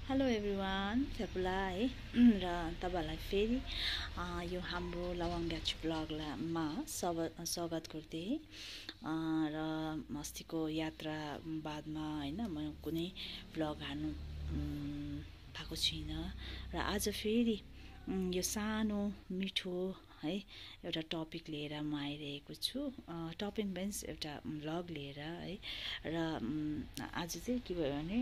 Hello everyone चपुला है र तपाईहरुलाई फेरि यो हाम्रो लवङ्ग्याच ब्लगमा स्वागत गर्दै र अस्तिको यात्रा बादमा हैन म कुनै ब्लग हाल्नु पाएको छुइनँ र आज फेरि यो सानो मिठो है एउटा टपिक लिएर म आइरहेको छु। टपिक मिन्स एउटा ब्लग लिएर है र आज चाहिँ के भयो भने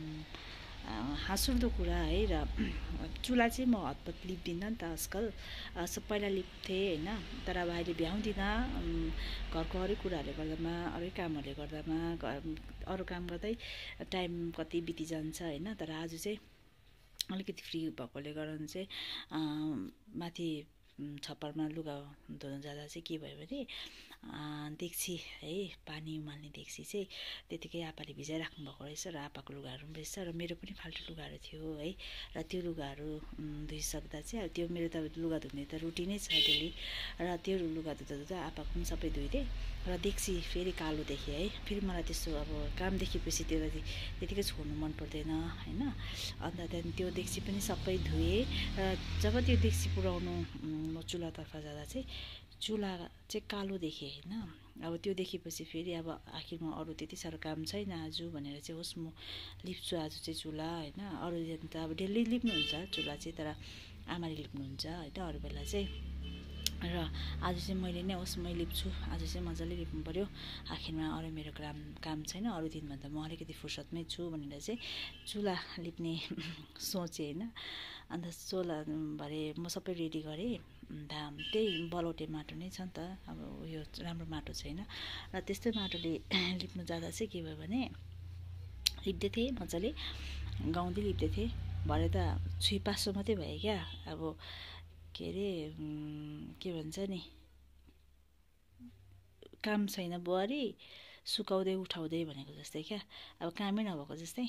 हाँसउठ्दो कुरा है र चुला चाहिँ म हतपत लिप्दिनँ नि त आजकल। पहिला लिप्थेँ हैन, तर अब अहिले भ्याउँदिनँ घरको अरू कुराहरूले गर्दामा, अरू कामहरूले गर्दामा, अरू काम गर्दै टाइम कति बितिजान्छ हैन। तर आज चाहिँ अलिकति फ्री भएकोले गर्दा चाहिँ माथि छप्परमा लुगा धुन जाँदा चाहिँ के भयो भने डेक्ची है पानी उमाल्ने डेक्ची चाहिँ त्यतिकै आपाले भिजाइराख्नु भएको रहेछ र आपाको लुगाहरू पनि रहेछ र मेरो पनि फाल्टु लुगाहरू थियो है। र त्यो लुगाहरू धुइसक्दा चाहिँ त्यो मेरो त लुगा धुने त रुटिनै छ डेली र त्यो लुगा धुँदा आपाको पनि सबै धुइदिएँ र डेक्ची फेरि कालो देखेँ है। फेरि मलाई त्यस्तो अब काम देखेपछि त्यसलाई त्यतिकै छोड्नु मन पर्दैन हैन। अन्त त्यहाँदेखि त्यो डेक्ची पनि सबै धुएँ र जब त्यो डेक्ची पुऱ्याउनु म चुलातर्फ जाँदा चाहिँ चुला चाहिँ कालो देखेँ हैन। अब त्यो देखेपछि फेरि अब आखिरमा अरू त्यति साह्रो काम छैन आज भनेर चाहिँ होस् म लिप्छु आज चाहिँ चुला हैन। अरू दिन त अब डेली लिप्नुहुन्छ चुला चाहिँ, तर आमाले लिप्नुहुन्छ हैन अरू बेला चाहिँ। र आज चाहिँ मैले नै होस् मै लिप्छु, आज चाहिँ मजाले लिप्नु पर्यो, आखिरमा अरू मेरो काम छैन, अरू दिनभन्दा म अलिकति फुर्सदमै छु भनेर चाहिँ चुला लिप्ने सोचेँ हैन। अन्त चुला भरे म सबै रेडी गरेँ। अन्त त्यही बलौटे माटो नै छ नि त, अब उयो राम्रो माटो छैन र त्यस्तै माटोले लिप्नु जाँदा चाहिँ के भयो भने लिप्दै थिएँ मजाले, गाउँदै लिप्दै थिएँ। भरे त छुइपासो मात्रै भयो क्या। अब के अरे के भन्छ नि, काम छैन बुहारी सुकाउँदै उठाउँदै भनेको जस्तै क्या। अब कामै नभएको जस्तै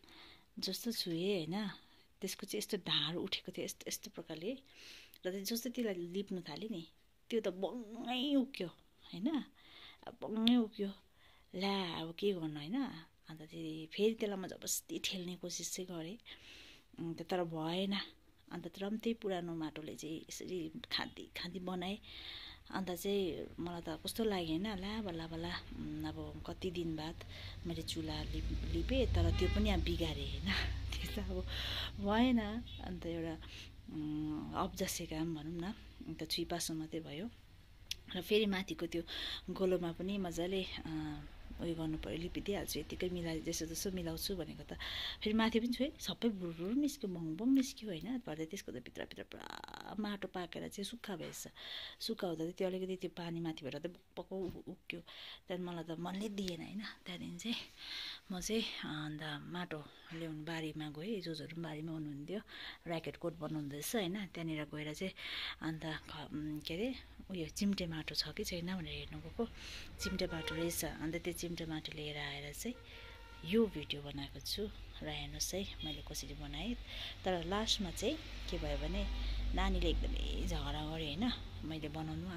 जस्तो छुएँ हैन। त्यसको चाहिँ यस्तो ढाड उठेको थियो यस्तो यस्तो प्रकारले र जस्तो त्यसलाई लिप्नु थाल्यो नि त्यो त बङ्गै उक्यो हैन। अब बङ्गै उक्यो ला अब के गर्नु हैन। अन्त फेरि त्यसलाई म जबरजस्ती ठेल्ने कोसिस चाहिँ गरेँ, तर भएन। अन्त तर पनि त्यही पुरानो माटोले चाहिँ यसरी खाँदी बनाएँ। अन्त चाहिँ मलाई त कस्तो लाग्यो हैन, ला बल्ल बल्ल अब कति दिन बाद मैले चुला लिपेँ, तर त्यो पनि अब बिगारेँ हैन। त्यो त अब भएन। अन्त एउटा अब्जसे काम भनौँ न, अन्त छुइपासो मात्रै भयो। र फेरि माथिको त्यो गोलोमा पनि मजाले उयो गर्नु पर्यो, लिपिदिइहाल्छु यतिकै जसो मिलाउँछु भनेको त। फेरि माथि पनि छोएँ सबै भुरभुर निस्क्यो, बङ निस्क्यो हैन। भरे त्यसको त भित्र पुरा माटो पाकेर चाहिँ सुक्खा भएछ। सुक्खा हुँदा त्यो अलिकति त्यो पानी माथिबाट त पक्क उक्यो। त्यहाँदेखि मलाई त मनले दिएन हैन। त्यहाँदेखि चाहिँ म चाहिँ अन्त माटो ल्याउनु बारीमा गएँ, जोजहरू पनि बारीमा हुनुहुन्थ्यो, ऱ्याकेट कोट बनाउनु रहेछ हैन। त्यहाँनिर गएर चाहिँ अन्त के अरे उयो चिम्टे माटो छ कि छैन भनेर हेर्नु गएको, चिम्टे माटो रहेछ। अन्त त्यो चिम्टे माटो लिएर आएर चाहिँ यो भिडियो बनाएको छु र हेर्नुहोस् है मैले कसरी बनाएँ। तर लास्टमा चाहिँ के भयो भने नानीले एकदमै झगडा गर्यो हैन। मैले बनाउनु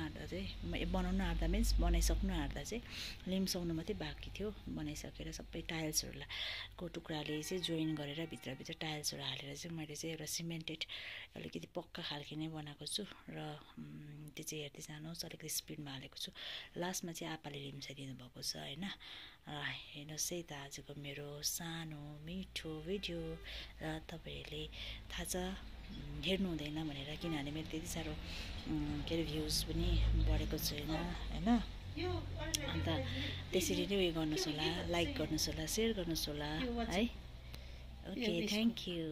आँट्दा मिन्स बनाइसक्नु आँट्दा चाहिँ लिम्साउनु मात्रै बाँकी थियो, बनाइसकेर सबै टाइल्सहरूलाई को टुक्राले चाहिँ जोइन गरेर भित्रभित्र टाइल्सहरू हालेर चाहिँ मैले चाहिँ एउटा सिमेन्टेड अलिकति पक्का खालके नै बनाएको छु। र त्यो चाहिँ हेर्दै जानुहोस्, अलिकति स्पिडमा हालेको छु। लास्टमा चाहिँ आपाले लिम्साइदिनु भएको छ हैन। हेर्नुहोस् है त आजको मेरो सानो मिठो भिडियो। र तपाईँहरूले थाहा छ हेर्नु हुँदैन भनेर, किनभने मेरो त्यति साह्रो के अरे भ्युज पनि बढेको छैन हैन। अन्त त्यसरी नै उयो गर्नुहोस् होला, लाइक गर्नुहोस् होला, सेयर गर्नुहोस् होला है। Okay thank you.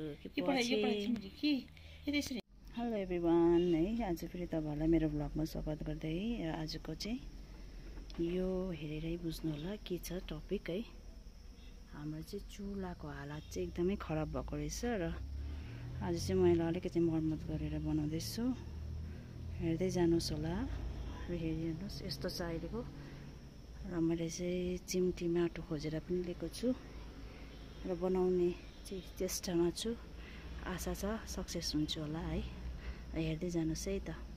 Hello everyone है, आज फेरि तपाईँहरूलाई मेरो ब्लगमा स्वागत गर्दै र आजको चाहिँ यो हेरेरै बुझ्नु होला के छ टपिक है। हाम्रो चाहिँ चुलाको हालत चाहिँ एकदमै खराब भएको रहेछ र आज चाहिँ मैले अलिकति मर्मत गरेर बनाउँदैछु, हेर्दै जानुहोस् होला र हेरिहेर्नुहोस् यस्तो छ अहिलेको। र मैले चाहिँ चिम्टी माटो खोजेर पनि लिएको छु र बनाउने चाहिँ चेष्टामा छु, आशा छ सक्सेस हुन्छु होला है। हेर्दै जानुहोस् है त।